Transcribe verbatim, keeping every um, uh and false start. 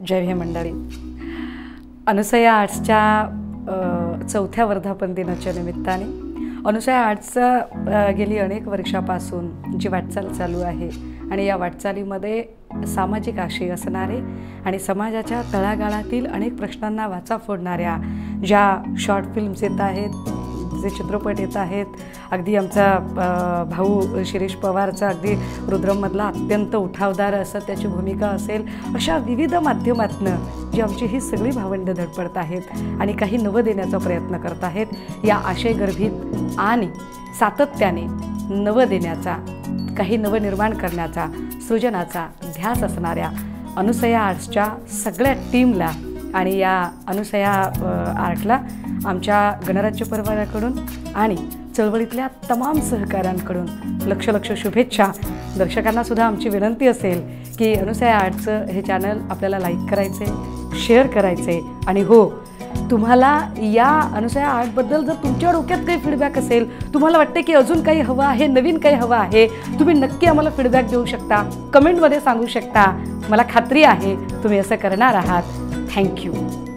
जय भीम मंडळी. अनुसया आर्ट्सच्या चौथ्या वर्धापन दिनाच्या निमित्ताने अनुसया आर्ट्सचा गेली अनेक वर्षापासून जी वाटचाल चालू आहे आणि या वाटचालीमध्ये सामाजिक आशय असणारे आणि समाजाच्या तळागाळातील अनेक प्रश्नांना वाचा फोडणाऱ्या ज्या शॉर्ट फिल्म्स येत आहेत, जे चित्रपट येत आहेत, अगदी आमचा भाऊ शिरीष पवारचा अगदी रुद्रममधला अत्यंत उठावदार असं त्याची भूमिका असेल, अशा विविध माध्यमातनं जी आमची ही सगळी भावंडं धडपडत आहेत आणि काही नवं देण्याचा प्रयत्न करत आहेत. या आशयगर्भित आणि सातत्याने नवं देण्याचा, काही नवं निर्माण करण्याचा, सृजनाचा ध्यास असणाऱ्या अनुसया आर्ट्सच्या सगळ्या टीमला आणि या अनुसया आर्टला आमच्या गणराज्य परिवाराकडून आणि चळवळीतल्या तमाम सहकाऱ्यांकडून लक्ष लक्ष शुभेच्छा. दर्शकांनासुद्धा आमची विनंती असेल की अनुसया आर्टचं हे चॅनल आपल्याला लाईक करायचे, शेअर करायचे आणि हो, तुम्हाला या अनुसया आर्टबद्दल जर तुमच्या डोक्यात काही फीडबॅक असेल, तुम्हाला वाटते की अजून काही हवं आहे, नवीन काही हवं आहे, तुम्ही नक्की आम्हाला फीडबॅक देऊ शकता, कमेंटमध्ये सांगू शकता. मला खात्री आहे तुम्ही असं करणार आहात. थँक्यू.